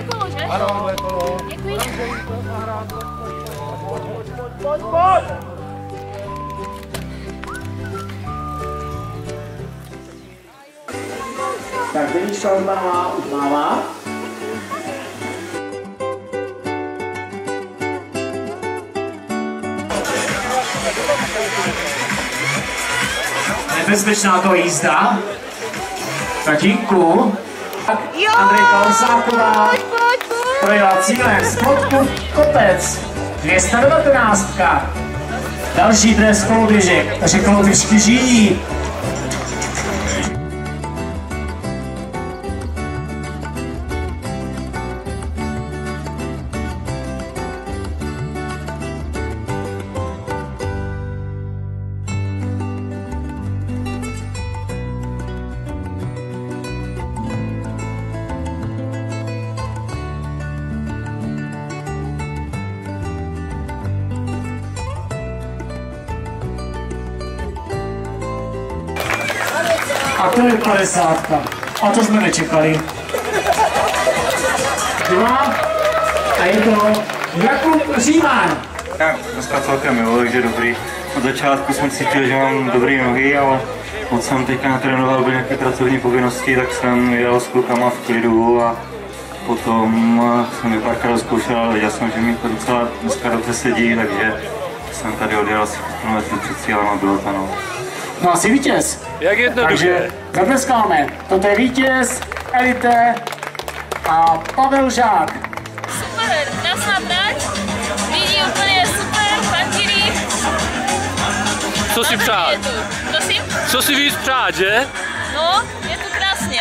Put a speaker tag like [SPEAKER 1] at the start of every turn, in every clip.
[SPEAKER 1] kolo, že?
[SPEAKER 2] Ano, bude kolo.
[SPEAKER 1] Děkuji.
[SPEAKER 3] Tak Deníčka už mává. Nebezpečná to jízda. Tatínku. Andrej Kalosáková projela cílem spodku kopec. 219. Další dres koloběžek, takže koloběžky žijí. A to je 50. A to jsme nečekali. 2. A je to Jakub Říman.
[SPEAKER 4] Já dneska celkem jo, takže dobrý. Od začátku jsem cítil, že mám dobré nohy, ale moc jsem teďka natrénoval, byly nějaké pracovní povinnosti, tak jsem jel s klukama v klidu a potom jsem je párkrát rozkoušel, ale viděl jsem, že mi to docela dneska dobře sedí, takže jsem tady odjel asi kilometrů před cílem a bylo to no.
[SPEAKER 3] No asi vítěz.
[SPEAKER 2] Jak jednoduché.
[SPEAKER 3] Takže zatleskáme. Toto je vítěz, Elite a Pavel Žák.
[SPEAKER 1] Super, krásná trať. Vidí úplně super, fandíry.
[SPEAKER 2] Co si přát?
[SPEAKER 1] Prosím?
[SPEAKER 2] Co si víc přát, že?
[SPEAKER 1] No, je to krásně.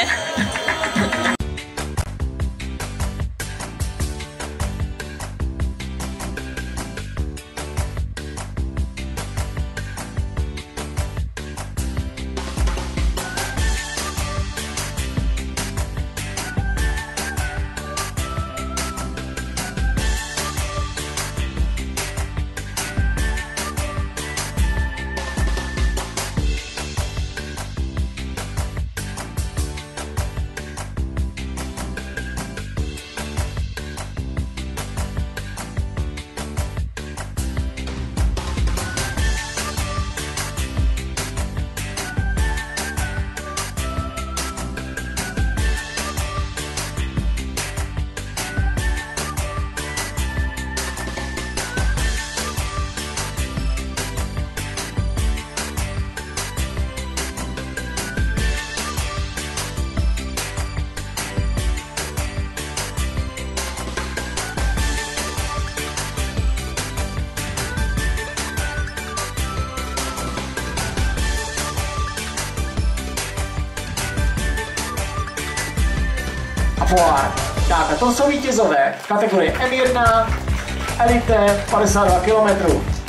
[SPEAKER 3] A pohár. Tak a to jsou vítězové kategorie M1, Elite 52 km.